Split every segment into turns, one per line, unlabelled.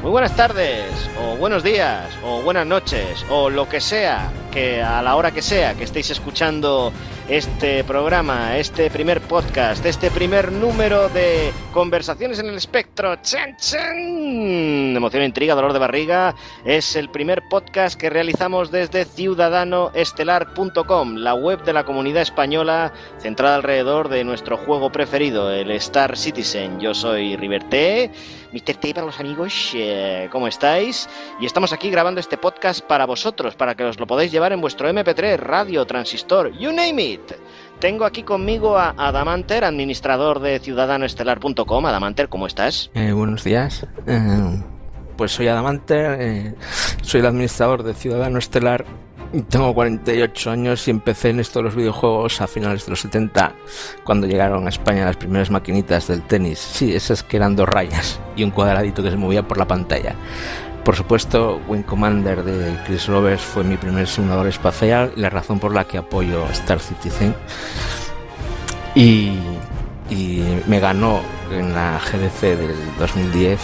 Muy buenas tardes, o buenos días, o buenas noches, o lo que sea, que a la hora que sea que estéis escuchando este programa, este primer podcast, este primer número de Conversaciones en el Espectro. ¡Chan, chan! Emoción, intriga, dolor de barriga. Es el primer podcast que realizamos desde ciudadanoestelar.com, la web de la comunidad española centrada alrededor de nuestro juego preferido, el Star Citizen. Yo soy Riverté, Mr. T para los amigos. ¿Cómo estáis? Y estamos aquí grabando este podcast para vosotros, para que os lo podáis llevar en vuestro MP3, radio, transistor, you name it. Tengo aquí conmigo a Adamanter, administrador de ciudadanoestelar.com. Adamanter, ¿cómo estás?
Buenos días. Pues soy Adamanter, soy el administrador de Ciudadano Estelar. Tengo 48 años y empecé en esto de los videojuegos a finales de los 70, cuando llegaron a España las primeras maquinitas del tenis. Sí, esas que eran 2 rayas y un cuadradito que se movía por la pantalla. Por supuesto, Wing Commander de Chris Roberts fue mi primer simulador espacial y la razón por la que apoyo Star Citizen. Y me ganó en la GDC del 2010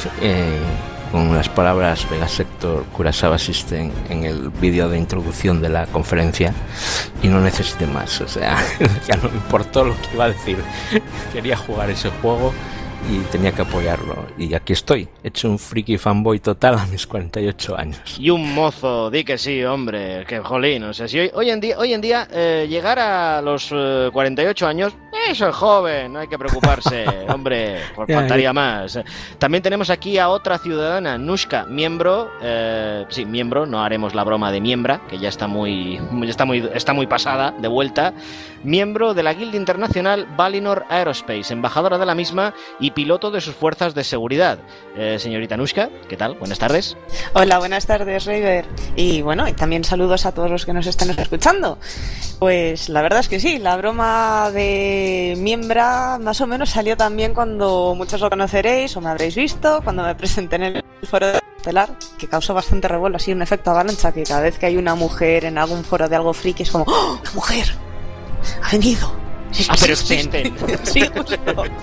con las palabras Vega Sector Kurosawa System en el vídeo de introducción de la conferencia, y no necesité más. O sea, ya no me importó lo que iba a decir. Quería jugar ese juego y tenía que apoyarlo, y aquí estoy, hecho un friki fanboy total a mis 48 años.
Y un mozo, di que sí, hombre, que jolín. O sea, si hoy en día llegar a los 48 años, eso es joven, no hay que preocuparse, hombre, faltaría más. También tenemos aquí a otra ciudadana, Nushka, miembro, miembro, no haremos la broma de miembra, que ya está muy pasada, de vuelta, miembro de la Guildia Internacional Valinor Aerospace, embajadora de la misma y piloto de sus fuerzas de seguridad. Señorita Nushka, ¿qué tal? Buenas tardes.
Hola, buenas tardes, River. Y bueno, y también saludos a todos los que nos están escuchando. Pues la verdad es que sí, la broma de miembra más o menos salió también cuando muchos lo conoceréis o me habréis visto, cuando me presenté en el foro de Estelar, que causó bastante revuelo, así un efecto avalancha, que cada vez que hay una mujer en algún foro de algo friki es como ¡oh, una mujer! ¡Ha venido!
Sí, pero existen.
Sí, justo.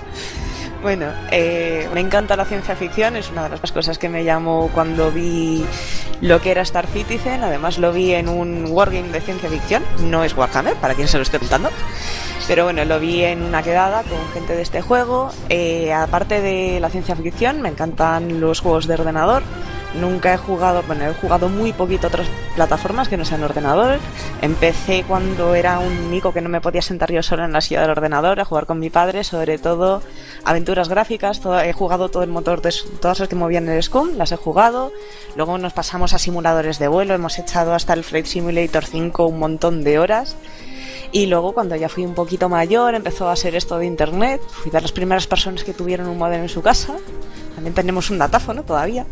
Bueno, me encanta la ciencia ficción, es una de las cosas que me llamó cuando vi lo que era Star Citizen. Además lo vi en un wargame de ciencia ficción, no es Warhammer, para quien se lo esté preguntando, pero bueno, lo vi en una quedada con gente de este juego. Aparte de la ciencia ficción, me encantan los juegos de ordenador. Nunca he jugado muy poquito otras plataformas que no sean ordenador. Empecé cuando era un mico que no me podía sentar yo solo en la silla del ordenador a jugar con mi padre, sobre todo aventuras gráficas. He jugado todo el motor de todas las que movían el SCUMM, las he jugado. Luego nos pasamos a simuladores de vuelo, hemos echado hasta el Flight Simulator 5 un montón de horas. Y luego, cuando ya fui un poquito mayor, empezó a ser esto de internet. Fui de las primeras personas que tuvieron un modem en su casa. También tenemos un datáfono todavía.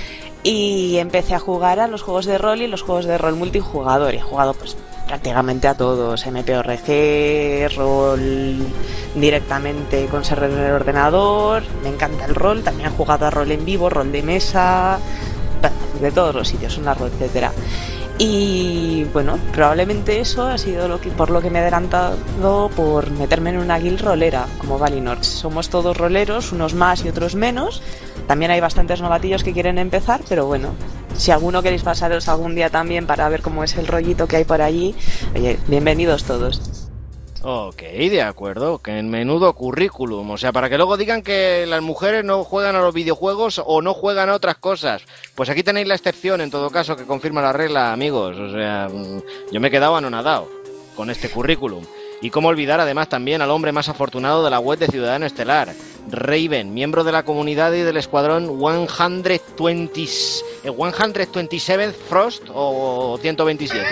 Y empecé a jugar a los juegos de rol y los juegos de rol multijugador. Y he jugado pues prácticamente a todos: MPORG, rol directamente con server en el ordenador. Me encanta el rol, también he jugado a rol en vivo, rol de mesa, de todos los sitios, un largo etcétera. Y bueno, probablemente eso ha sido por lo que me he adelantado por meterme en una guild rolera como Valinor. Somos todos roleros, unos más y otros menos. También hay bastantes novatillos que quieren empezar, pero bueno, si alguno queréis pasaros algún día también para ver cómo es el rollito que hay por allí, oye, bienvenidos todos.
Ok, de acuerdo, que en menudo currículum, o sea, para que luego digan que las mujeres no juegan a los videojuegos o no juegan a otras cosas. Pues aquí tenéis la excepción, en todo caso, que confirma la regla, amigos. O sea, yo me he quedado anonadado con este currículum. Y cómo olvidar además también al hombre más afortunado de la web de Ciudadano Estelar, Raven, miembro de la comunidad y del escuadrón 127 Frost o 127.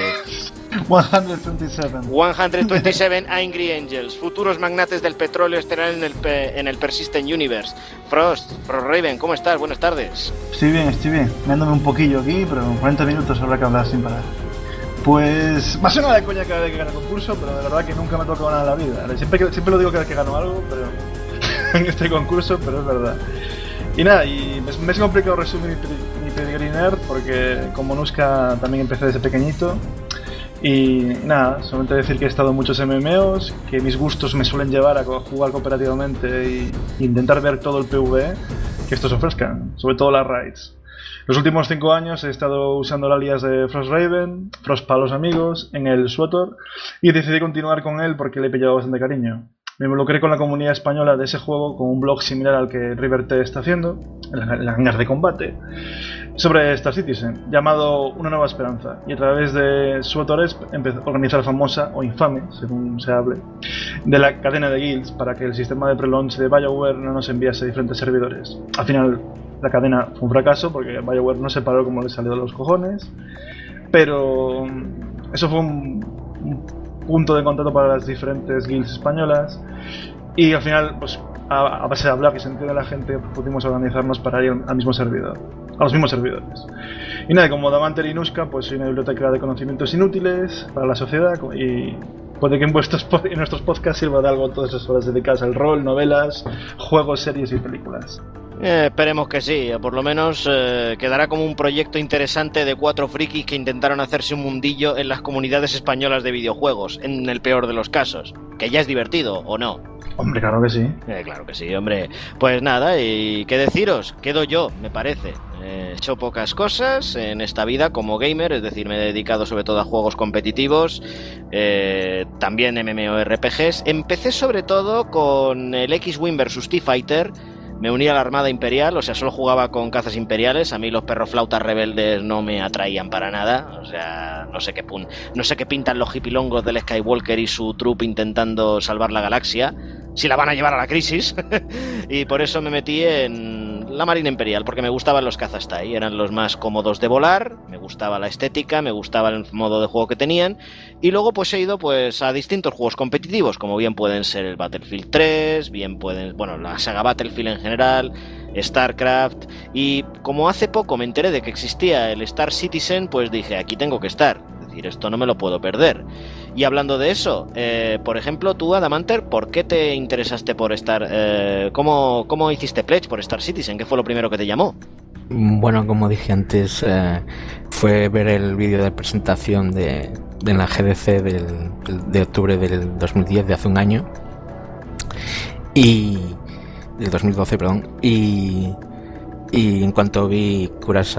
127 Angry Angels, futuros magnates del petróleo estelar en el Persistent Universe. Frost, Raven, ¿cómo estás? Buenas tardes.
Estoy bien, meándome un poquillo aquí, pero en 40 minutos habrá que hablar sin parar. Pues va a sonar de coña cada vez que gano concurso, pero de verdad que nunca me ha tocado nada en la vida. Siempre lo digo cada vez que gano algo, pero en este concurso, pero es verdad. Y nada, y me es complicado resumir mi pedigrinar porque como Nushka también empecé desde pequeñito. Y nada, solamente decir que he estado en muchos MMOs, que mis gustos me suelen llevar a jugar cooperativamente e intentar ver todo el PvE que estos ofrezcan, sobre todo las raids. Los últimos 5 años he estado usando el alias de Frosthaven, Frost para los amigos, en el SWTOR, y decidí continuar con él porque le he pillado bastante cariño. Me involucré con la comunidad española de ese juego con un blog similar al que Riverte está haciendo, el hangar de combate, sobre Star Citizen, llamado Una Nueva Esperanza, y a través de SWTOR empezó a organizar la famosa, o infame, según se hable, de la cadena de guilds para que el sistema de pre-launch de BioWare no nos enviase a diferentes servidores. Al final la cadena fue un fracaso porque BioWare no se paró como le salió de los cojones, pero eso fue un punto de contacto para las diferentes guilds españolas, y al final, pues a base de hablar que se entiende la gente, pudimos organizarnos para ir al mismo servidor, a los mismos servidores. Y nada, como Damanter y Nuska, pues soy una biblioteca de conocimientos inútiles para la sociedad, y puede que en nuestros podcasts sirva de algo todas esas horas dedicadas al rol, novelas, juegos, series y películas.
Esperemos que sí, por lo menos quedará como un proyecto interesante de 4 frikis que intentaron hacerse un mundillo en las comunidades españolas de videojuegos, en el peor de los casos, que ya es divertido, ¿o no?
Hombre, claro que sí.
Claro que sí, hombre. Pues nada, y qué deciros, quedo yo, me parece. He hecho pocas cosas en esta vida como gamer, es decir, me he dedicado sobre todo a juegos competitivos, también MMORPGs. Empecé sobre todo con el X-Wing vs TIE Fighter. Me uní a la Armada Imperial, o sea, solo jugaba con cazas imperiales. A mí los perroflautas rebeldes no me atraían para nada. O sea, no sé qué pintan los hipilongos del Skywalker y su troop intentando salvar la galaxia, si la van a llevar a la crisis. Y por eso me metí en la Marina Imperial, porque me gustaban los cazas TIE, eran los más cómodos de volar, me gustaba la estética, me gustaba el modo de juego que tenían. Y luego pues he ido pues a distintos juegos competitivos, como bien pueden ser el Battlefield 3, bien pueden, bueno, la saga Battlefield en general, StarCraft, y como hace poco me enteré de que existía el Star Citizen, pues dije, aquí tengo que estar, es decir, esto no me lo puedo perder. Y hablando de eso, por ejemplo, tú, Adamanter, ¿por qué te interesaste por Star? ¿Cómo hiciste pledge por Star Citizen? ¿Qué fue lo primero que te llamó?
Bueno, como dije antes, fue ver el vídeo de presentación de la GDC de octubre del 2010, de hace un año, y del 2012, perdón, y en cuanto vi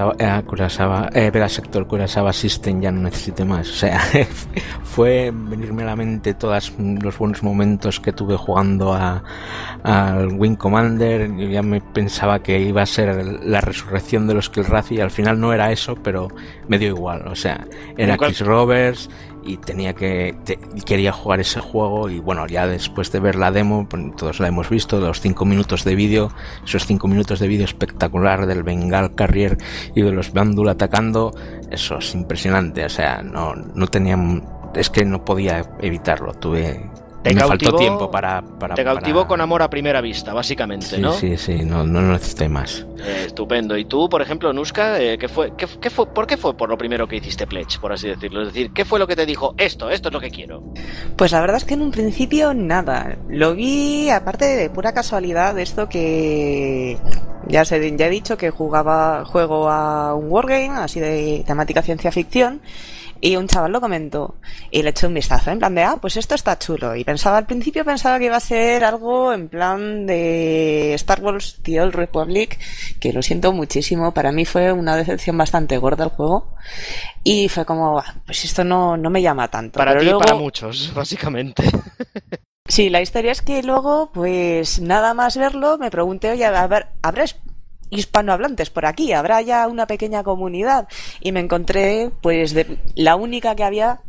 Vega Sector Kurosawa System, ya no necesité más. O sea, fue venirme a la mente todos los buenos momentos que tuve jugando al Wing Commander. Yo ya me pensaba que iba a ser la resurrección de los Kilrathi, y al final no era eso, pero me dio igual. O sea, era Chris Roberts y quería jugar ese juego. Y bueno, ya después de ver la demo, todos la hemos visto, los 5 minutos de vídeo, esos 5 minutos de vídeo espectacular del Bengal Carrier y de los Bandul atacando, eso es impresionante. O sea, no tenían, es que no podía evitarlo, me faltó tiempo para
te cautivó con amor a primera vista, básicamente,
sí,
¿no?
Sí, no necesité más.
Estupendo. Y tú, por ejemplo, Nuska, ¿por qué fue por lo primero que hiciste pledge, por así decirlo? Es decir, ¿qué fue lo que te dijo, esto es lo que quiero?
Pues la verdad es que en un principio nada. Lo vi, aparte de pura casualidad, de esto que ya he dicho que juego a un wargame, así de temática ciencia ficción. Y un chaval lo comentó y le eché un vistazo en plan de, pues esto está chulo. Y al principio pensaba que iba a ser algo en plan de Star Wars The Old Republic, que lo siento muchísimo, para mí fue una decepción bastante gorda el juego. Y fue como, pues esto no me llama tanto.
Para
pero
ti
luego,
y para muchos, básicamente.
Sí, la historia es que luego, pues nada más verlo, me pregunté, oye, a ver, ¿habrá hispanohablantes por aquí? ¿Habrá ya una pequeña comunidad? Y me encontré, pues la única que había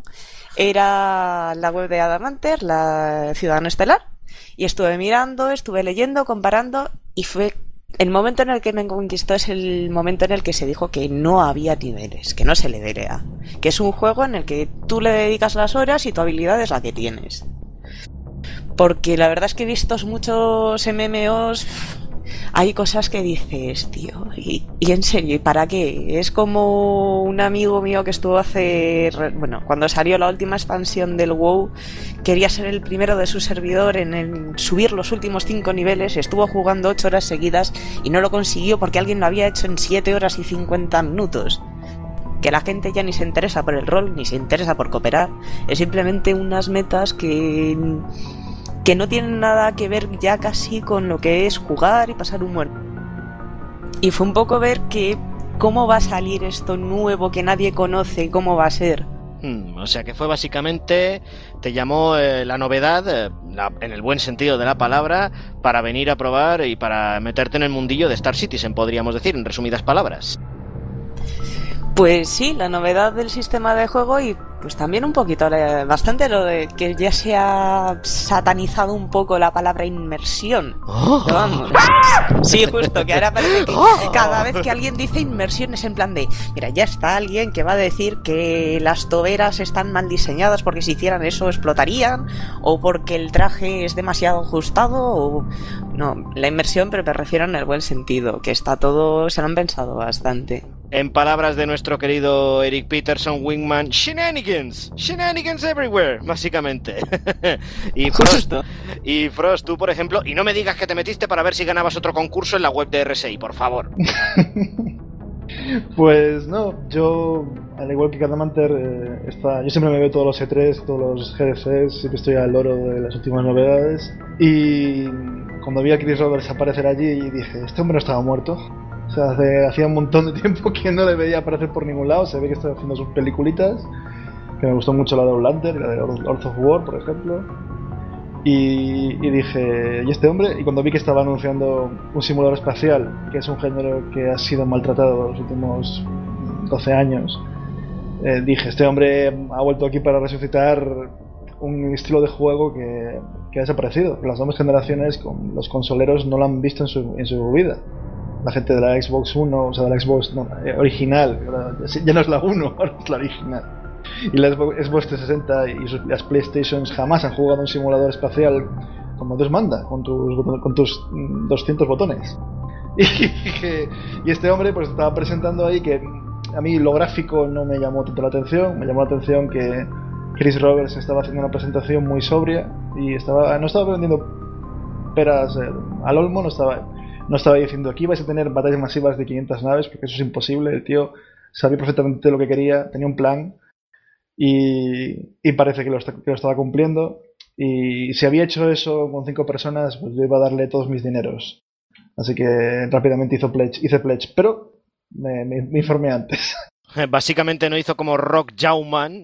era la web de Adamanter, la Ciudadano Estelar, y estuve mirando, estuve leyendo, comparando, y fue el momento en el que me conquistó. Es el momento en el que se dijo que no había niveles, que no se le derea, que es un juego en el que tú le dedicas las horas y tu habilidad es la que tienes. Porque la verdad es que he visto muchos MMOs, hay cosas que dices, tío, y en serio, ¿y para qué? Es como un amigo mío que estuvo cuando salió la última expansión del WoW, quería ser el primero de su servidor en subir los últimos 5 niveles, estuvo jugando 8 horas seguidas y no lo consiguió porque alguien lo había hecho en 7 horas y 50 minutos. Que la gente ya ni se interesa por el rol, ni se interesa por cooperar, es simplemente unas metas que no tienen nada que ver ya casi con lo que es jugar y pasar un buen. Y fue un poco ver que ¿cómo va a salir esto nuevo que nadie conoce? ¿Cómo va a ser?
O sea que fue básicamente, te llamó la novedad, en el buen sentido de la palabra, para venir a probar y para meterte en el mundillo de Star Citizen, podríamos decir, en resumidas palabras.
Pues sí, la novedad del sistema de juego y pues también un poquito, bastante lo de que ya se ha satanizado un poco la palabra inmersión. Vamos. Sí, justo, que ahora parece que cada vez que alguien dice inmersión es en plan de, mira, ya está alguien que va a decir que las toberas están mal diseñadas porque si hicieran eso explotarían, o porque el traje es demasiado ajustado, o... No, la inmersión, pero me refiero en el buen sentido, que está todo, se lo han pensado bastante.
En palabras de nuestro querido Eric Peterson, Wingman, shenanigans everywhere, básicamente. y Frost, tú, por ejemplo, y no me digas que te metiste para ver si ganabas otro concurso en la web de RSI, por favor.
Pues no, yo, al igual que Cadamanter, yo siempre me veo todos los E3, todos los GDCs, siempre estoy al loro de las últimas novedades. Y cuando vi a Chris Roberts aparecer allí, dije, este hombre no estaba muerto. O sea, hacía un montón de tiempo que no le veía aparecer por ningún lado. Se ve que está haciendo sus peliculitas, que me gustó mucho la de Outlander, la de Lords of War, por ejemplo. Y dije, ¿y este hombre? Y cuando vi que estaba anunciando un simulador espacial, que es un género que ha sido maltratado los últimos 12 años, dije, este hombre ha vuelto aquí para resucitar un estilo de juego que ha desaparecido. Las nuevas generaciones, los consoleros, no lo han visto en su vida. La gente de la Xbox One, o sea, de la Xbox original, ya no es la 1, ahora es la original. Y la Xbox 360 y las PlayStations jamás han jugado un simulador espacial como Dios manda, con tus 200 botones. Y este hombre pues estaba presentando ahí que a mí lo gráfico no me llamó tanto la atención. Me llamó la atención que Chris Roberts estaba haciendo una presentación muy sobria y no estaba vendiendo peras al olmo, no estaba diciendo aquí vais a tener batallas masivas de 500 naves, porque eso es imposible. El tío sabía perfectamente lo que quería, tenía un plan y parece que lo estaba cumpliendo. Y si había hecho eso con 5 personas, pues yo iba a darle todos mis dineros. Así que rápidamente hice pledge, pero me informé antes.
Básicamente no hizo como Rock Jau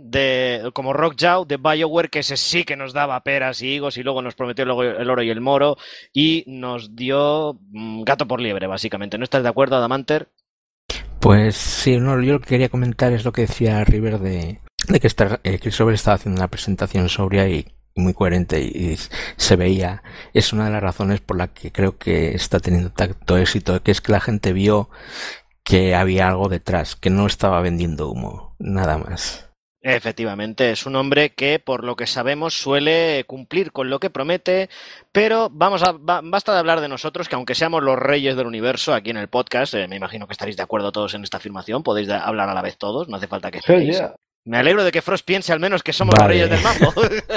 de BioWare, que ese sí que nos daba peras y higos y luego nos prometió el oro y el moro y nos dio gato por liebre, básicamente. ¿No estás de acuerdo, Adamanter?
Pues sí, no, yo lo que quería comentar es lo que decía River de que Chris Roberts estaba haciendo una presentación sobria y muy coherente y se veía. Es una de las razones por la que creo que está teniendo tanto éxito, que es que la gente vio que había algo detrás, que no estaba vendiendo humo, nada más.
Efectivamente, es un hombre que, por lo que sabemos, suele cumplir con lo que promete, pero basta de hablar de nosotros, que aunque seamos los reyes del universo aquí en el podcast, me imagino que estaréis de acuerdo todos en esta afirmación, podéis hablar a la vez todos, no hace falta que esperéis. Yeah. Me alegro de que Frost piense al menos que somos los reyes del mambo.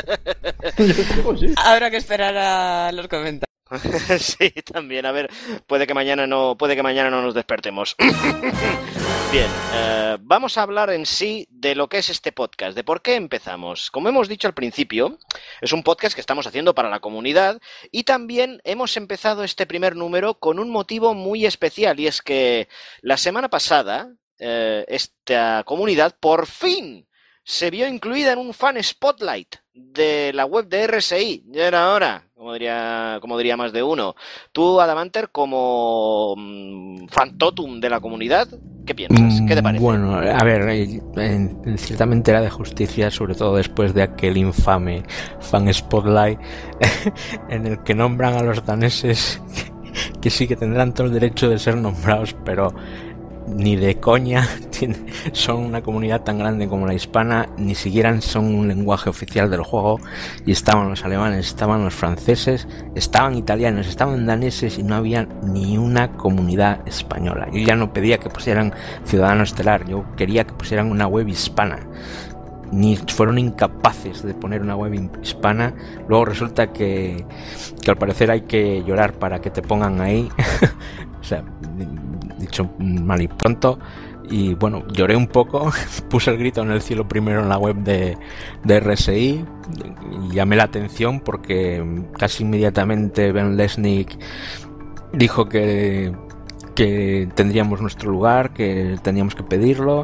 Habrá que esperar a los comentarios.
Sí, también, a ver, puede que mañana no nos despertemos. Bien, vamos a hablar en sí de lo que es este podcast, de por qué empezamos. Como hemos dicho al principio, es un podcast que estamos haciendo para la comunidad y también hemos empezado este primer número con un motivo muy especial, y es que la semana pasada esta comunidad por fin se vio incluida en un fan spotlight de la web de RSI. Ya era hora, como diría más de uno. Tú, Adamanter, como fantotum de la comunidad, ¿qué piensas? ¿Qué te parece?
Bueno, a ver, ciertamente era de justicia, sobre todo después de aquel infame fan spotlight en el que nombran a los daneses, que sí que tendrán todo el derecho de ser nombrados, pero ni de coña son una comunidad tan grande como la hispana, ni siquiera son un lenguaje oficial del juego. Y estaban los alemanes, estaban los franceses, estaban italianos, estaban daneses y no había ni una comunidad española. Yo ya no pedía que pusieran Ciudadano Estelar, yo quería que pusieran una web hispana. Ni fueron incapaces de poner una web hispana. Luego resulta que al parecer hay que llorar para que te pongan ahí. O sea, dicho mal y pronto. Y bueno, lloré un poco, puse el grito en el cielo primero en la web de RSI y llamé la atención porque casi inmediatamente Ben Lesnick dijo que que tendríamos nuestro lugar, que teníamos que pedirlo.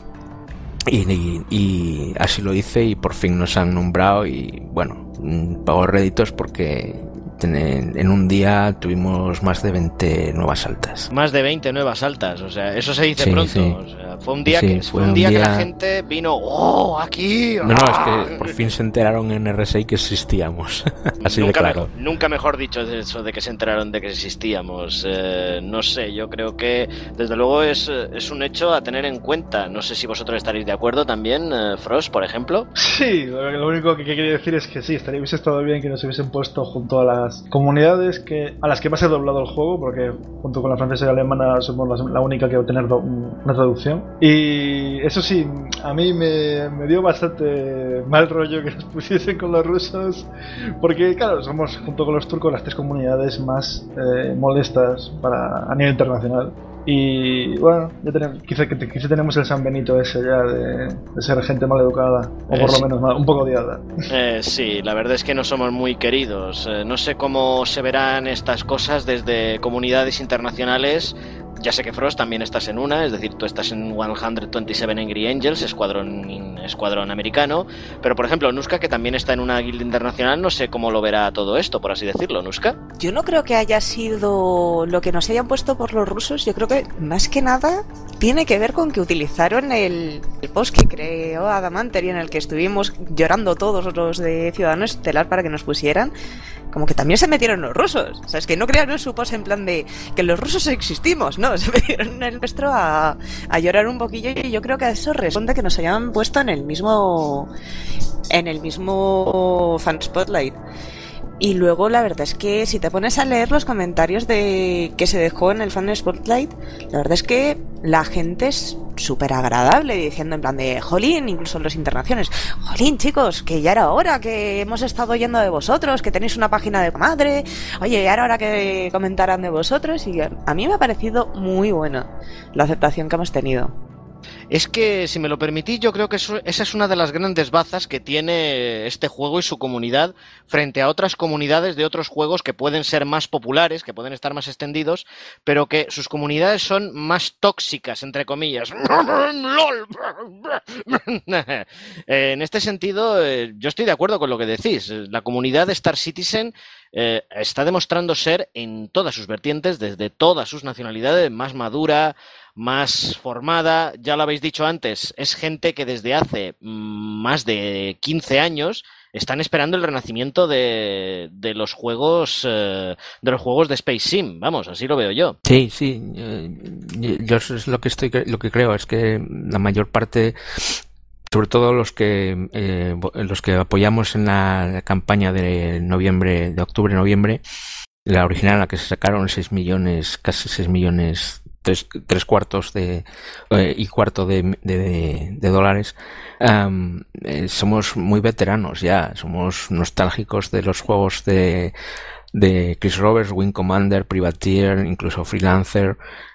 Y así lo hice y por fin nos han nombrado y bueno, pago réditos porque en un día tuvimos más de 20 nuevas altas.
Más de 20 nuevas altas, o sea, eso se dice
Sí,
pronto.
sí.
O sea, fue un día,
Sí,
que, fue un día que la gente vino, ¡oh, aquí!
No, es que por fin se enteraron en RSI que existíamos. Así de claro.
Nunca mejor dicho de eso, de que se enteraron de que existíamos. No sé, yo creo que desde luego es un hecho a tener en cuenta. No sé si vosotros estaréis de acuerdo también, Frost, por ejemplo.
Sí, lo único que quería decir es que sí, hubiese estado bien que nos hubiesen puesto junto a las comunidades a las que más he doblado el juego, porque junto con la francesa y la alemana somos la única que va a tener una traducción. Y eso sí, a mí me dio bastante mal rollo que nos pusiesen con los rusos, porque claro, somos junto con los turcos las 3 comunidades más molestas a nivel internacional. Y bueno, quizá tenemos el San Benito ese ya de ser gente mal educada, o por lo menos un poco odiada.
Sí, la verdad es que no somos muy queridos. No sé cómo se verán estas cosas desde comunidades internacionales. Ya sé que Frost también estás en una, es decir, tú estás en 127 Angry Angels, escuadrón americano, pero por ejemplo Nuska, que también está en una guilda internacional, no sé cómo lo verá todo esto, por así decirlo. Nuska.
Yo no creo que haya sido lo que nos hayan puesto por los rusos, yo creo que más que nada tiene que ver con que utilizaron el post que creó Adamanter y en el que estuvimos llorando todos los de Ciudadano Estelar para que nos pusieran. Como que también se metieron los rusos. O sea, es que no crearon su post en plan de que los rusos existimos, no, se metieron en el nuestro a llorar un poquillo y yo creo que a eso responde que nos hayan puesto en el mismo Fan Spotlight. Y luego la verdad es que si te pones a leer los comentarios que se dejó en el Fan Spotlight, la verdad es que la gente es súper agradable, diciendo en plan de jolín, incluso en los internaciones, jolín chicos, que ya era hora, que hemos estado oyendo de vosotros, que tenéis una página de madre, oye, ya era hora que comentaran de vosotros. Y a mí me ha parecido muy buena la aceptación que hemos tenido.
Es que, si me lo permitís, yo creo que esa es una de las grandes bazas que tiene este juego y su comunidad frente a otras comunidades de otros juegos que pueden ser más populares, que pueden estar más extendidos, pero que sus comunidades son más tóxicas, entre comillas. En este sentido, yo estoy de acuerdo con lo que decís. La comunidad de Star Citizen está demostrando ser, en todas sus vertientes, desde todas sus nacionalidades, más madura, más formada. Ya lo habéis dicho antes, es gente que desde hace más de 15 años están esperando el renacimiento de los juegos de Space Sim. Vamos, así lo veo yo.
Sí, yo es lo que creo es que la mayor parte, sobre todo los que apoyamos en la campaña de octubre-noviembre, la original, en la que se sacaron 6 millones, casi 6 millones, 3 cuartos y cuarto de dólares, somos muy veteranos ya, somos nostálgicos de los juegos de Chris Roberts, Wing Commander, Privateer, incluso Freelancer,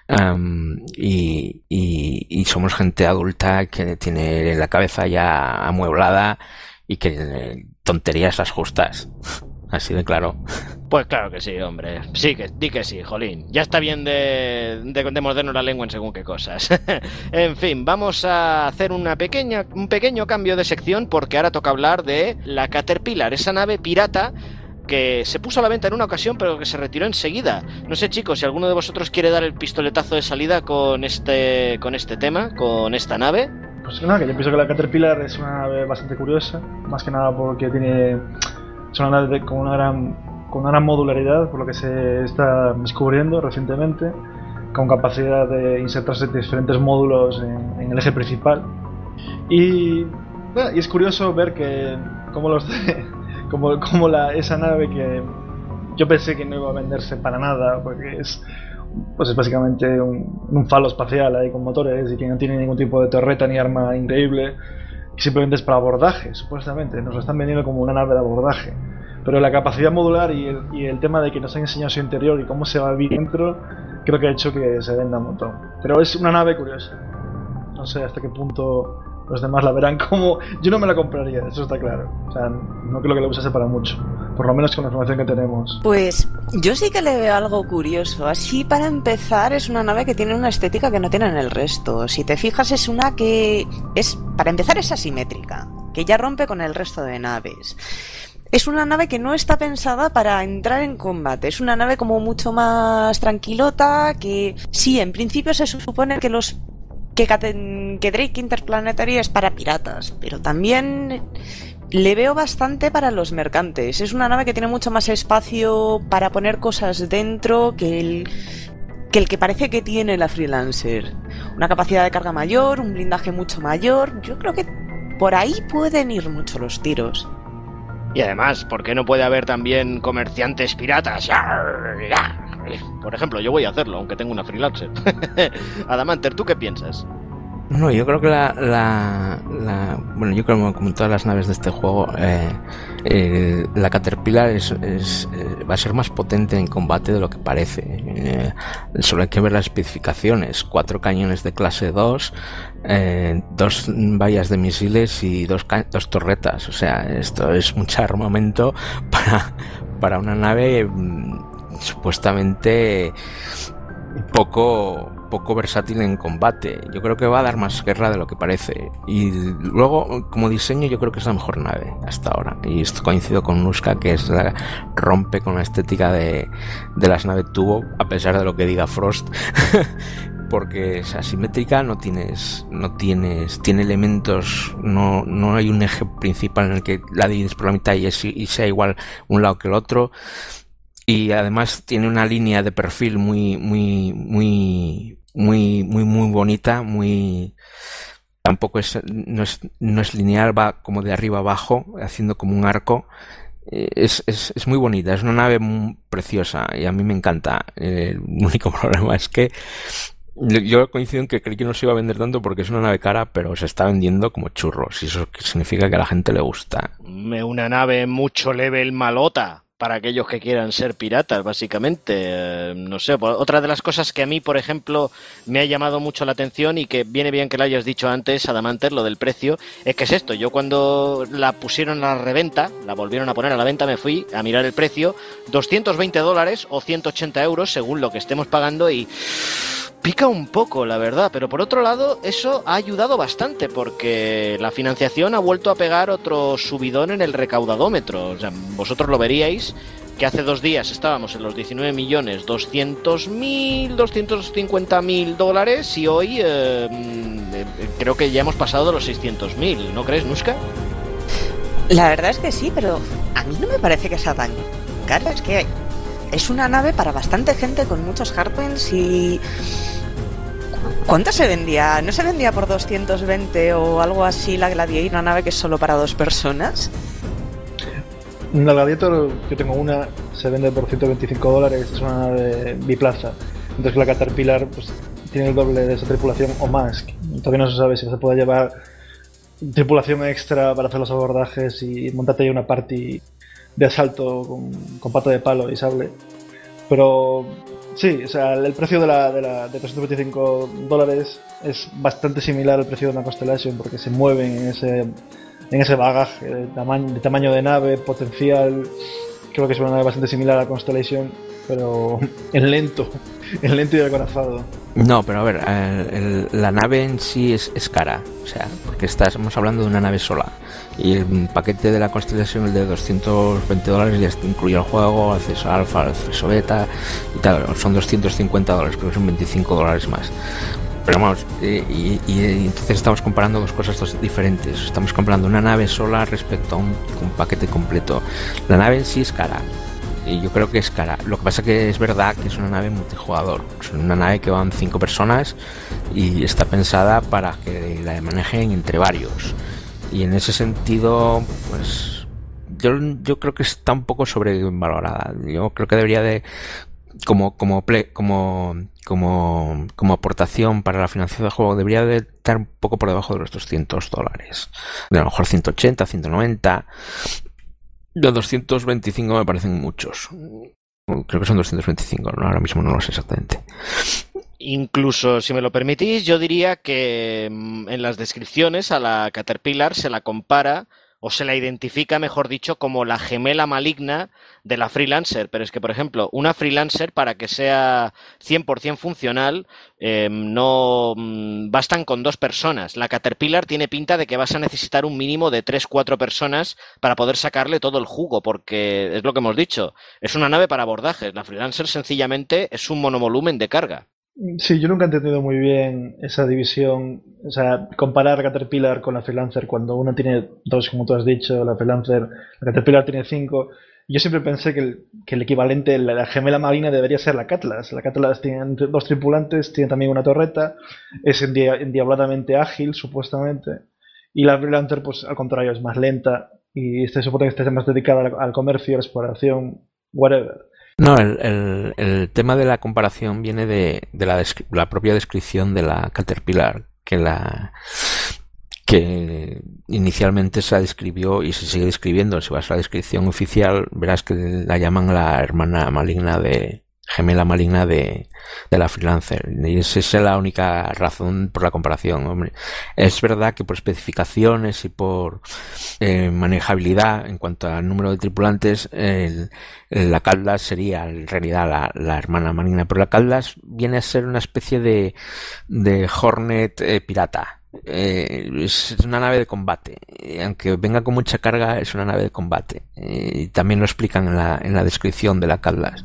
y somos gente adulta que tiene la cabeza ya amueblada y que tonterías las justas. Así de claro.
Pues claro que sí, hombre. Sí, di que sí, jolín. Ya está bien de mordernos la lengua en según qué cosas. En fin, vamos a hacer un pequeño cambio de sección, porque ahora toca hablar de la Caterpillar, esa nave pirata que se puso a la venta en una ocasión pero que se retiró enseguida. No sé, chicos, si alguno de vosotros quiere dar el pistoletazo de salida con este tema, con esta nave.
Pues nada, que yo pienso que la Caterpillar es una nave bastante curiosa, más que nada porque es una nave con una gran modularidad, por lo que se está descubriendo recientemente, con capacidad de insertarse diferentes módulos en el eje principal. Y es curioso ver que esa nave, que yo pensé que no iba a venderse para nada, porque es básicamente un falo espacial ahí con motores y que no tiene ningún tipo de torreta ni arma increíble, que simplemente es para abordaje, supuestamente. Nos lo están vendiendo como una nave de abordaje, pero la capacidad modular y el tema de que nos han enseñado su interior y cómo se va a vivir dentro, creo que ha hecho que se venda un montón. Pero es una nave curiosa, no sé hasta qué punto Los demás la verán como... Yo no me la compraría, eso está claro. O sea, no creo que la usase para mucho. Por lo menos con la información que tenemos.
Pues yo sí que le veo algo curioso. Así, para empezar, es una nave que tiene una estética que no tienen el resto. Si te fijas, es una que es, para empezar, es asimétrica, que ya rompe con el resto de naves. Es una nave que no está pensada para entrar en combate. Es una nave como mucho más tranquilota, que sí, en principio se supone que que Drake Interplanetary es para piratas, pero también le veo bastante para los mercantes. Es una nave que tiene mucho más espacio para poner cosas dentro que el que parece que tiene la Freelancer. Una capacidad de carga mayor, un blindaje mucho mayor. Yo creo que por ahí pueden ir mucho los tiros.
Y además, ¿por qué no puede haber también comerciantes piratas? Por ejemplo, yo voy a hacerlo, aunque tengo una Freelancer. Adamanter, ¿tú qué piensas?
No, yo creo que bueno, yo creo que como todas las naves de este juego, la Caterpillar va a ser más potente en combate de lo que parece. Solo hay que ver las especificaciones: 4 cañones de clase 2, 2 vallas de misiles y 2 torretas. O sea, esto es mucho armamento para una nave supuestamente poco versátil en combate. Yo creo que va a dar más guerra de lo que parece. Y luego, como diseño, yo creo que es la mejor nave hasta ahora. Y esto coincido con Nuska, que rompe con la estética de las naves tubo, a pesar de lo que diga Frost. Porque es asimétrica, tiene elementos, no hay un eje principal en el que la divides por la mitad y sea igual un lado que el otro. Y además tiene una línea de perfil muy bonita, tampoco no es lineal, va como de arriba abajo, haciendo como un arco. Es muy bonita, es una nave muy preciosa y a mí me encanta. El único problema es que yo coincido en que creí que no se iba a vender tanto porque es una nave cara, pero se está vendiendo como churros, y eso significa que a la gente le gusta.
Una nave mucho level malota para aquellos que quieran ser piratas, básicamente. No sé, otra de las cosas que a mí, por ejemplo, me ha llamado mucho la atención y que viene bien que lo hayas dicho antes, Adamanter, lo del precio, es que es esto: yo cuando la pusieron a la reventa, la volvieron a poner a la venta, me fui a mirar el precio, $220 o 180 euros, según lo que estemos pagando, y pica un poco, la verdad, pero por otro lado eso ha ayudado bastante porque la financiación ha vuelto a pegar otro subidón en el recaudadómetro. O sea, vosotros lo veríais que hace 2 días estábamos en los 19.200.000, $250.000 y hoy creo que ya hemos pasado de los 600.000, ¿no crees, Nuska?
La verdad es que sí, pero a mí no me parece que sea tan cara. Es que es una nave para bastante gente con muchos hardpoints. Y ¿cuánto se vendía? ¿No se vendía por 220 o algo así la Gladiator, una nave que es solo para 2 personas?
La Gladiator, yo tengo una, se vende por $125, es una nave biplaza. Entonces la Caterpillar pues tiene el doble de esa tripulación o más. Todavía no se sabe si se puede llevar tripulación extra para hacer los abordajes y montarte ahí una party de asalto con pata de palo y sable. Pero sí, o sea, el precio de $325 es bastante similar al precio de una Constellation, porque se mueven en ese bagaje de tamaño de nave, potencial. Creo que es una nave bastante similar a la Constellation, pero en lento y acorazado.
No, pero a ver, la nave en sí es cara, o sea, porque estamos hablando de una nave sola. Y el paquete de la Constellation, el de $220, ya incluye el juego, acceso alfa, acceso beta y tal. Son $250, creo que son $25 más. Pero vamos, y entonces estamos comparando dos cosas diferentes. Estamos comparando una nave sola respecto a un paquete completo. La nave en sí es cara, y yo creo que es cara. Lo que pasa que es verdad que es una nave multijugador. Es una nave que van 5 personas y está pensada para que la manejen entre varios. Y en ese sentido, pues yo creo que está un poco sobrevalorada. Yo creo que debería de, como aportación para la financiación del juego, debería de estar un poco por debajo de los $200. De a lo mejor 180, 190. Los 225 me parecen muchos. Creo que son 225, ¿no? Ahora mismo no lo sé exactamente.
Incluso, si me lo permitís, yo diría que en las descripciones a la Caterpillar se la compara o se la identifica, mejor dicho, como la gemela maligna de la Freelancer. Pero es que, por ejemplo, una Freelancer, para que sea 100% funcional, no bastan con 2 personas. La Caterpillar tiene pinta de que vas a necesitar un mínimo de 3-4 personas para poder sacarle todo el jugo, porque es lo que hemos dicho, es una nave para abordajes. La Freelancer sencillamente es un monovolumen de carga.
Sí, yo nunca he entendido muy bien esa división, o sea, comparar Caterpillar con la Freelancer cuando una tiene 2, como tú has dicho, la Caterpillar tiene 5. Yo siempre pensé que el equivalente, la gemela marina debería ser la Catlas. La Catlas tiene 2 tripulantes, tiene también una torreta, es endiabladamente ágil, supuestamente, y la Freelancer, pues al contrario, es más lenta y se supone que esté más dedicada al comercio, a la exploración, whatever.
No, el tema de la comparación viene de la propia descripción de la Caterpillar, que inicialmente se la describió y se sigue describiendo. Si vas a la descripción oficial, verás que la llaman la gemela maligna de la Freelancer, y esa es la única razón por la comparación, hombre. Es verdad que por especificaciones y por manejabilidad en cuanto al número de tripulantes, la Caldas sería en realidad la hermana maligna, pero la Caldas viene a ser una especie de Hornet pirata. Es una nave de combate, aunque venga con mucha carga, es una nave de combate, y también lo explican en la descripción de la Caldas.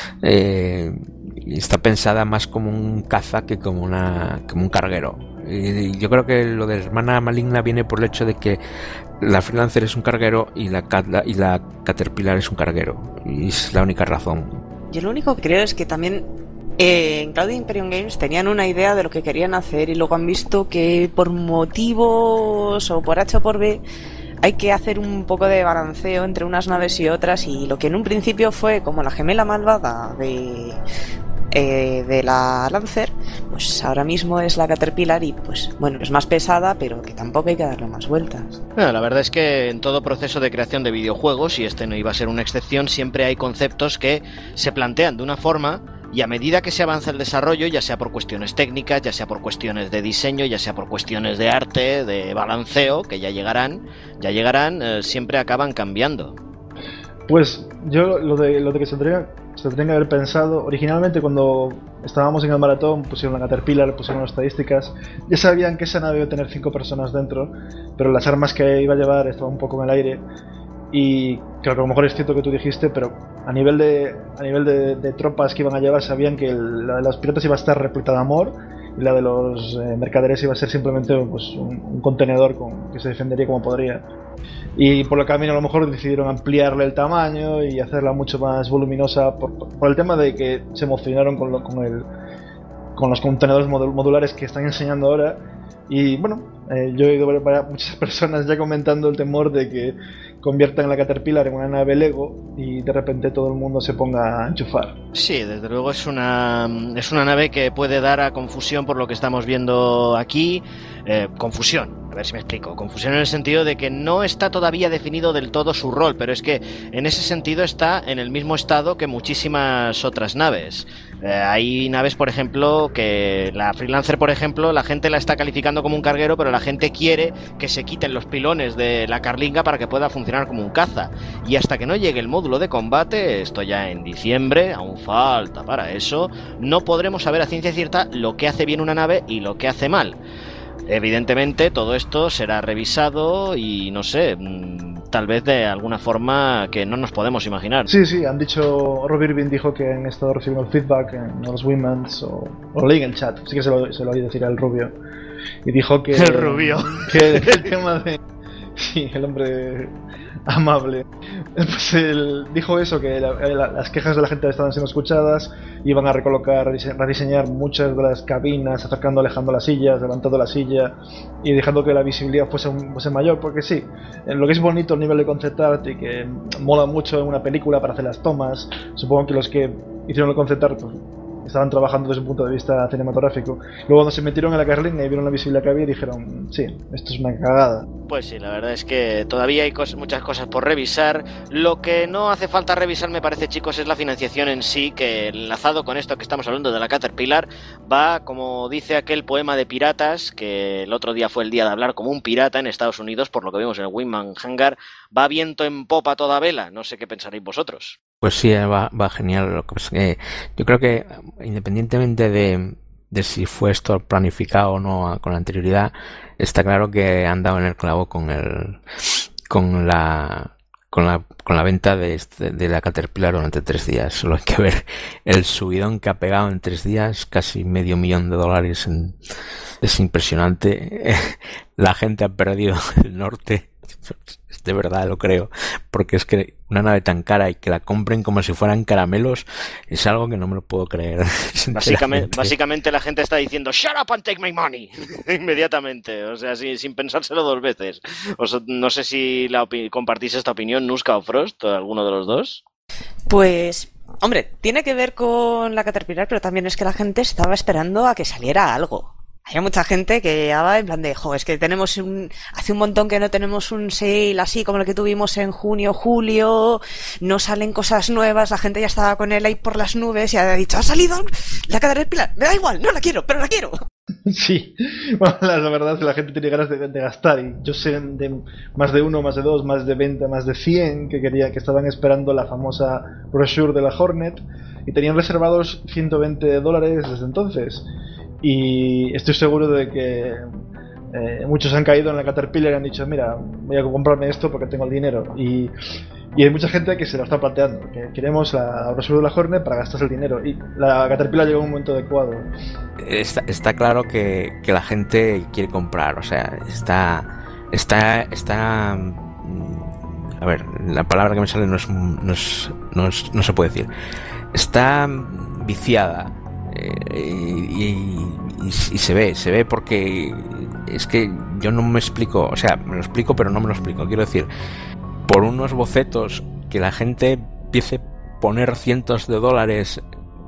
Está pensada más como un caza que como un carguero. Y yo creo que lo de hermana maligna viene por el hecho de que la Freelancer es un carguero y la Caterpillar es un carguero, y es la única razón.
Yo lo único que creo es que también en Cloud Imperium Games tenían una idea de lo que querían hacer y luego han visto que por motivos o por H o por B hay que hacer un poco de balanceo entre unas naves y otras, y lo que en un principio fue como la gemela malvada de la Lancer, pues ahora mismo es la Caterpillar y pues bueno, es más pesada, pero que tampoco hay que darle más vueltas.
Bueno, la verdad es que en todo proceso de creación de videojuegos, y este no iba a ser una excepción, siempre hay conceptos que se plantean de una forma y a medida que se avanza el desarrollo, ya sea por cuestiones técnicas, ya sea por cuestiones de diseño, ya sea por cuestiones de arte, de balanceo, que ya llegarán, siempre acaban cambiando.
Pues yo lo de que se tendría que haber pensado, originalmente cuando estábamos en el maratón pusieron la Caterpillar, pusieron las estadísticas, ya sabían que esa nave iba a tener 5 personas dentro, pero las armas que iba a llevar estaban un poco en el aire. Y creo que a lo mejor es cierto que tú dijiste, pero a nivel de tropas que iban a llevar, sabían que la de los piratas iba a estar repleta de amor y la de los mercaderes iba a ser simplemente pues, un contenedor que se defendería como podría. Y por el camino a lo mejor decidieron ampliarle el tamaño y hacerla mucho más voluminosa por el tema de que se emocionaron con los contenedores modulares que están enseñando ahora. Y bueno, yo he oído muchas personas ya comentando el temor de que conviertan la Caterpillar en una nave Lego y de repente todo el mundo se ponga a enchufar.
Sí, desde luego es una nave que puede dar a confusión por lo que estamos viendo aquí. Confusión, a ver si me explico. Confusión en el sentido de que no está todavía definido del todo su rol, pero es que en ese sentido está en el mismo estado que muchísimas otras naves. Hay naves, por ejemplo, que la Freelancer, por ejemplo, la gente la está calificando como un carguero, pero la gente quiere que se quiten los pilones de la carlinga para que pueda funcionar como un caza. Y hasta que no llegue el módulo de combate, esto ya en diciembre, aún falta para eso, no podremos saber a ciencia cierta lo que hace bien una nave y lo que hace mal. Evidentemente todo esto será revisado y no sé, tal vez de alguna forma que no nos podemos imaginar.
Sí, han dicho, Rob Irving dijo que han estado recibiendo el feedback en los Women's o leí en el chat, sí que se lo oí decir al rubio. Y dijo que...
El rubio.
Que el tema de... Sí, el hombre amable. Pues él dijo eso, que las quejas de la gente estaban siendo escuchadas, iban a rediseñar muchas de las cabinas, alejando las sillas, levantando la silla y dejando que la visibilidad fuese mayor, porque sí, lo que es bonito el nivel de concept art y que mola mucho en una película para hacer las tomas, supongo que los que hicieron el concept art pues, estaban trabajando desde un punto de vista cinematográfico. Luego cuando se metieron en la carlina y vieron la visibilidad que había, dijeron, sí, esto es una cagada.
Pues sí, la verdad es que todavía hay muchas cosas por revisar. Lo que no hace falta revisar, me parece, chicos, es la financiación en sí, que enlazado con esto que estamos hablando de la Caterpillar, va, como dice aquel poema de piratas, que el otro día fue el día de hablar como un pirata en Estados Unidos, por lo que vimos en el Windman Hangar, va viento en popa toda vela. No sé qué pensaréis vosotros.
Pues sí, va genial. Lo que pasa es que yo creo que, independientemente de si fue esto planificado o no con anterioridad, está claro que han dado en el clavo con la venta de la Caterpillar durante 3 días. Solo hay que ver el subidón que ha pegado en 3 días, casi $500,000. Es impresionante. La gente ha perdido el norte. De verdad lo creo, porque es que una nave tan cara y que la compren como si fueran caramelos es algo que no me lo puedo creer.
Básicamente la gente está diciendo "Shut up and take my money" inmediatamente, o sea, sin pensárselo 2 veces. No sé si compartís esta opinión, Nuska o Frost, o alguno de los dos.
Pues, hombre, tiene que ver con la Caterpillar, pero también es que la gente estaba esperando a que saliera algo. Hay mucha gente que ya va en plan de, es que hace un montón que no tenemos un sale así como el que tuvimos en junio, julio, no salen cosas nuevas, la gente ya estaba con el hype por las nubes y ha dicho, ha salido la Caterpillar, me da igual, no la quiero, pero la quiero.
Sí, bueno, la verdad es que la gente tiene ganas de gastar, y yo sé de más de uno, más de dos, más de 20, más de 100 que estaban esperando la famosa brochure de la Hornet y tenían reservados $120 desde entonces. Y estoy seguro de que muchos han caído en la Caterpillar y han dicho, mira, voy a comprarme esto porque tengo el dinero. Y hay mucha gente que se lo está planteando, que queremos la brochure de la Hornet para gastarse el dinero. Y la Caterpillar llegó en un momento adecuado.
Está claro que la gente quiere comprar, o sea, está a ver, la palabra que me sale no se puede decir. Está viciada. Y se ve porque es que yo no me explico, o sea, me lo explico pero no me lo explico, quiero decir, por unos bocetos que la gente empiece a poner cientos de dólares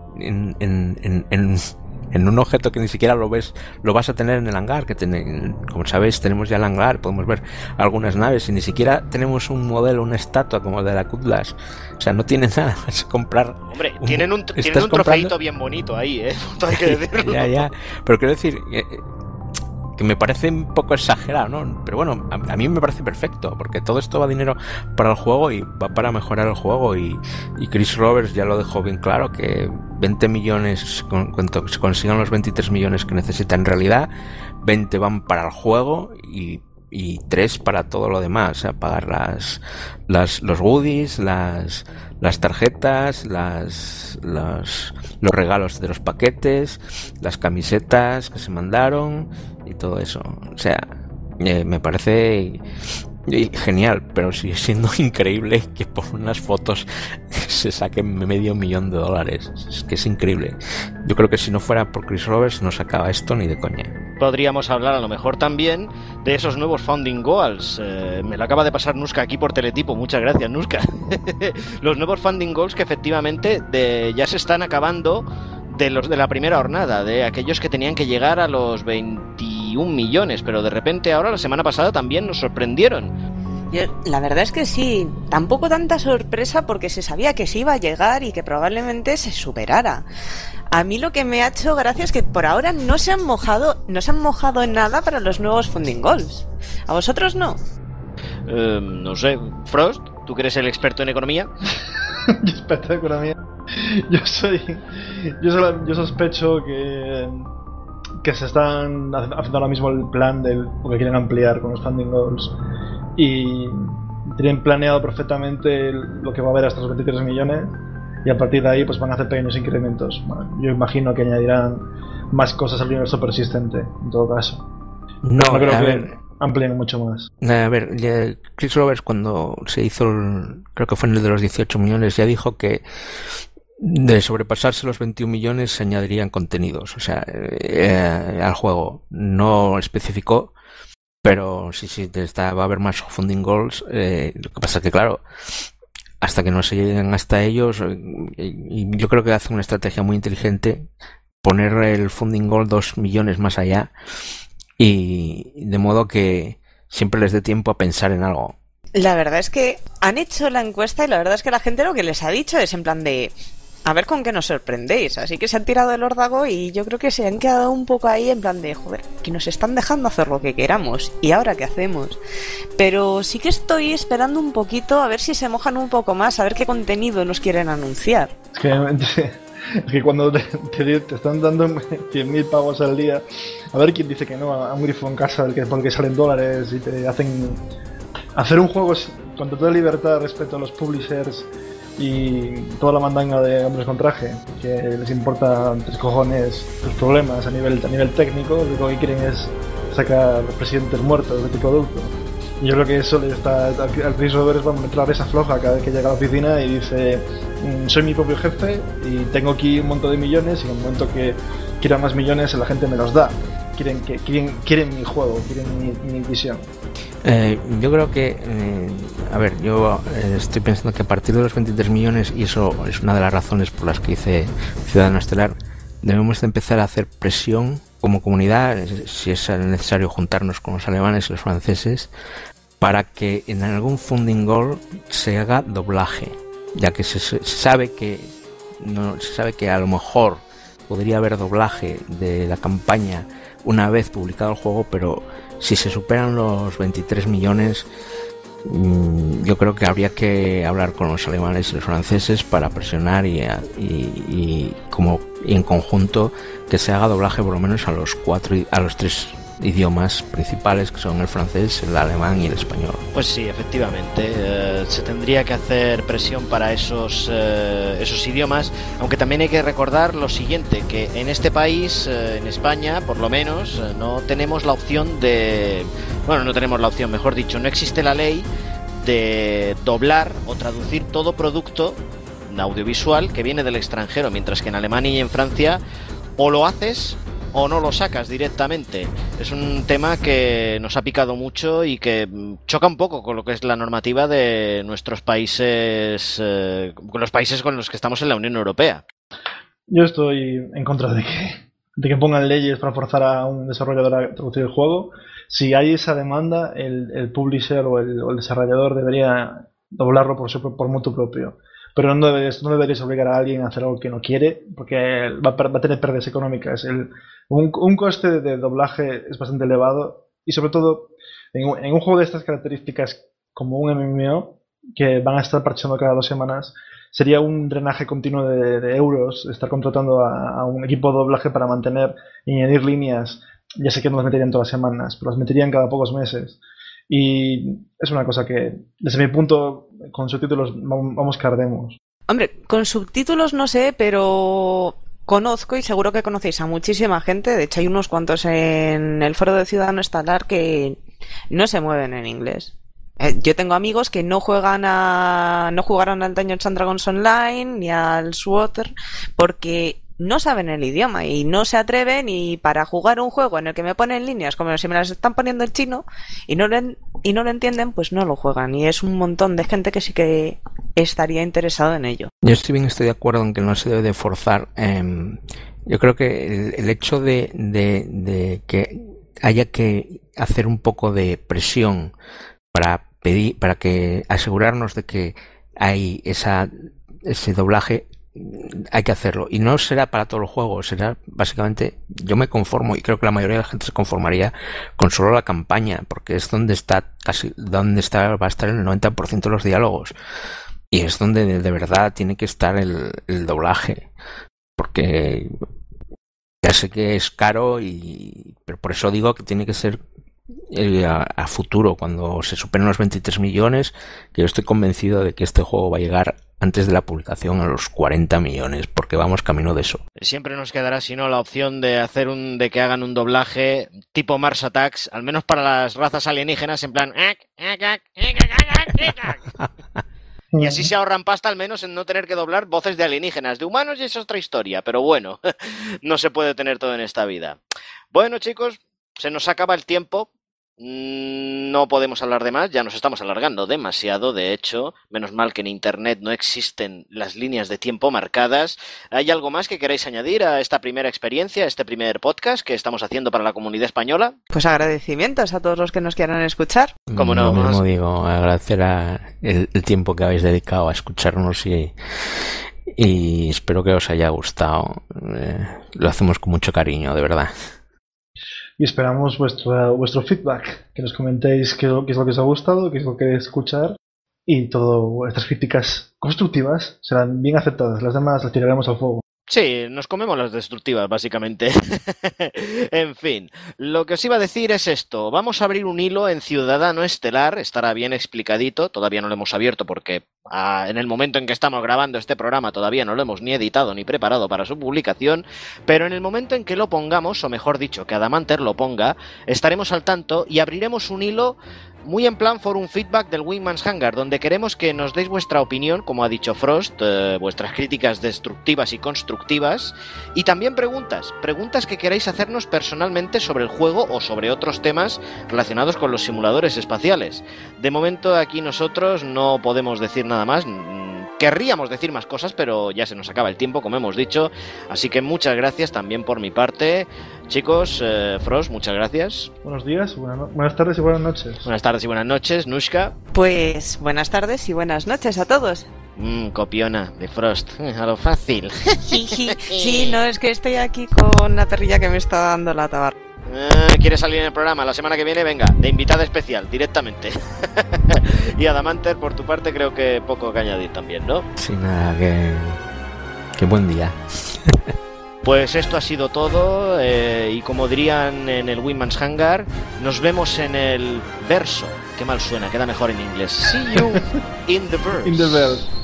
en un objeto que ni siquiera lo vas a tener en el hangar, como sabéis, tenemos ya el hangar, podemos ver algunas naves y ni siquiera tenemos un modelo, una estatua como el de la Cutlass, o sea, no tienen nada más que comprar.
Hombre, tienen un trofeito bien bonito ahí, todo hay que decirlo.
Ya, pero quiero decir que me parece un poco exagerado, ¿no? Pero bueno, a mí me parece perfecto, porque todo esto va dinero para el juego y va para mejorar el juego, y Chris Roberts ya lo dejó bien claro, que 20 millones, cuando se consigan los 23 millones que necesita en realidad, 20 van para el juego y 3 para todo lo demás, o sea, pagar los goodies, las tarjetas, los regalos de los paquetes, las camisetas que se mandaron y todo eso. O sea, me parece genial, pero sigue siendo increíble que por unas fotos se saquen $500,000. Es que es increíble. Yo creo que si no fuera por Chris Roberts no sacaba esto ni de coña.
Podríamos hablar a lo mejor también de esos nuevos Founding Goals. Me lo acaba de pasar Nuska aquí por teletipo. Muchas gracias, Nuska. Los nuevos Founding Goals que efectivamente ya se están acabando de los de la primera jornada, de aquellos que tenían que llegar a los 21 millones, pero de repente ahora, la semana pasada, también nos sorprendieron.
La verdad es que sí, tampoco tanta sorpresa porque se sabía que sí iba a llegar y que probablemente se superara. A mí lo que me ha hecho gracia es que por ahora no se han mojado en nada para los nuevos Funding Goals. ¿A vosotros no?
No sé, Frost, ¿tú que eres el experto en economía?
Yo experto en economía. Yo sospecho que se están haciendo ahora mismo el plan porque quieren ampliar con los Funding Goals y tienen planeado perfectamente lo que va a haber hasta los 23 millones y a partir de ahí pues van a hacer pequeños incrementos. Bueno, yo imagino que añadirán más cosas al universo persistente en todo caso. No creo que amplíen mucho más.
A ver, Chris Roberts, cuando se hizo creo que fue en el de los 18 millones, ya dijo que de sobrepasarse los 21 millones se añadirían contenidos, o sea, al juego. No especificó, pero sí, va a haber más Funding Goals. Lo que pasa es que, claro, hasta que no se lleguen hasta ellos. Y yo creo que hace una estrategia muy inteligente poner el funding goal 2 millones más allá, y de modo que siempre les dé tiempo a pensar en algo.
La verdad es que han hecho la encuesta y la verdad es que la gente lo que les ha dicho es en plan de a ver con qué nos sorprendéis. Así que se han tirado el órdago y yo creo que se han quedado un poco ahí en plan de joder, que nos están dejando hacer lo que queramos. ¿Y ahora qué hacemos? Pero sí que estoy esperando un poquito a ver si se mojan un poco más, a ver qué contenido nos quieren anunciar.
Es que cuando te están dando 100.000 pavos al día, a ver quién dice que no a un grifo en casa porque salen dólares y te hacen hacer un juego con total libertad respecto a los publishers y toda la mandanga de hombres con traje, que les importa 3 cojones sus problemas a nivel técnico. Lo único que quieren es sacar presidentes muertos de tipo producto. Y yo creo que eso le está al Chris Roberts, vamos a entrar esa floja cada vez que llega a la oficina y dice soy mi propio jefe y tengo aquí un montón de millones, y en el momento que quiera más millones la gente me los da. Quieren mi juego, quieren mi visión.
Yo creo que, yo estoy pensando que a partir de los 23 millones, y eso es una de las razones por las que hice Ciudadano Estelar, debemos de empezar a hacer presión como comunidad, si es necesario juntarnos con los alemanes y los franceses, para que en algún funding goal se haga doblaje, ya que se sabe que a lo mejor podría haber doblaje de la campaña una vez publicado el juego, pero si se superan los 23 millones, yo creo que habría que hablar con los alemanes y los franceses para presionar y en conjunto que se haga doblaje por lo menos a los 3 idiomas principales, que son el francés, el alemán y el español.
Pues sí, efectivamente, se tendría que hacer presión para esos idiomas, aunque también hay que recordar lo siguiente, que en este país, en España por lo menos, no tenemos la opción mejor dicho, no existe la ley de doblar o traducir todo producto audiovisual que viene del extranjero, mientras que en Alemania y en Francia o lo haces o no lo sacas directamente. Es un tema que nos ha picado mucho y que choca un poco con lo que es la normativa de nuestros países, con los países con los que estamos en la Unión Europea.
Yo estoy en contra de que pongan leyes para forzar a un desarrollador a traducir el juego. Si hay esa demanda, el publisher o el desarrollador debería doblarlo por mutuo propio. Pero no deberías obligar a alguien a hacer algo que no quiere, porque va a tener pérdidas económicas. Un coste de doblaje es bastante elevado, y sobre todo en un juego de estas características como un MMO, que van a estar parchando cada 2 semanas, sería un drenaje continuo de euros estar contratando a un equipo de doblaje para mantener y añadir líneas. Ya sé que no las meterían todas las semanas, pero las meterían cada pocos meses. Y es una cosa que, desde mi punto, con subtítulos vamos que ardemos.
Hombre, con subtítulos no sé, pero conozco y seguro que conocéis a muchísima gente. De hecho, hay unos cuantos en el foro de Ciudadano Estelar que no se mueven en inglés. Yo tengo amigos que no jugaron al Dungeons and Dragons Online ni al SWOT porque no saben el idioma y no se atreven, y para jugar un juego en el que me ponen líneas como si me las están poniendo en chino y no lo entienden, pues no lo juegan. Y es un montón de gente que sí que estaría interesado en ello.
Yo estoy de acuerdo en que no se debe de forzar. Yo creo que el hecho de que haya que hacer un poco de presión para que asegurarnos de que hay ese doblaje, hay que hacerlo, y no será para todos los juegos, será básicamente, yo me conformo, y creo que la mayoría de la gente se conformaría con solo la campaña, porque es donde va a estar el 90% de los diálogos, y es donde de verdad tiene que estar el doblaje, porque ya sé que es caro, pero por eso digo que tiene que ser a futuro, cuando se superen los 23 millones, que yo estoy convencido de que este juego va a llegar antes de la publicación a los 40 millones, porque vamos camino de eso.
Siempre nos quedará, si no, la opción de de que hagan un doblaje tipo Mars Attacks, al menos para las razas alienígenas, en plan y así se ahorran pasta, al menos en no tener que doblar voces de alienígenas. De humanos y eso es otra historia, pero bueno, no se puede tener todo en esta vida. Bueno, chicos, se nos acaba el tiempo. No podemos hablar de más, ya nos estamos alargando demasiado, de hecho, menos mal que en Internet no existen las líneas de tiempo marcadas. ¿Hay algo más que queráis añadir a esta primera experiencia, a este primer podcast que estamos haciendo para la comunidad española?
Pues agradecimientos a todos los que nos quieran escuchar.
Como no,
Lo mismo digo, agradecer el tiempo que habéis dedicado a escucharnos y espero que os haya gustado. Lo hacemos con mucho cariño, de verdad.
Y esperamos vuestro feedback, que nos comentéis qué es lo que os ha gustado, qué es lo que queréis escuchar, y todas vuestras críticas constructivas serán bien aceptadas, las demás las tiraremos al fuego.
Sí, nos comemos las destructivas, básicamente. En fin, lo que os iba a decir es esto. Vamos a abrir un hilo en Ciudadano Estelar, estará bien explicadito, todavía no lo hemos abierto porque en el momento en que estamos grabando este programa todavía no lo hemos ni editado ni preparado para su publicación, pero en el momento en que lo pongamos, o mejor dicho, que Adamanter lo ponga, estaremos al tanto y abriremos un hilo muy en plan forum feedback del Wingman's Hangar, donde queremos que nos deis vuestra opinión, como ha dicho Frost, vuestras críticas destructivas y constructivas, y también preguntas que queráis hacernos personalmente sobre el juego o sobre otros temas relacionados con los simuladores espaciales. De momento aquí nosotros no podemos decir nada más. Querríamos decir más cosas, pero ya se nos acaba el tiempo, como hemos dicho. Así que muchas gracias también por mi parte. Chicos, Frost, muchas gracias.
Buenos días, buenas tardes y buenas noches.
Buenas tardes y buenas noches, Nushka.
Pues buenas tardes y buenas noches a todos.
Copiona de Frost, a lo fácil.
Sí, no, es que estoy aquí con la perrilla que me está dando la tabarra.
¿Quieres salir en el programa la semana que viene? Venga, de invitada especial, directamente. Y Adamanter, por tu parte, creo que poco que añadir también, ¿no?
Sí, nada, que buen día.
Pues esto ha sido todo, y como dirían en el Wingman's Hangar, nos vemos en el verso. Qué mal suena, queda mejor en inglés. See you in the verse.
In the verse.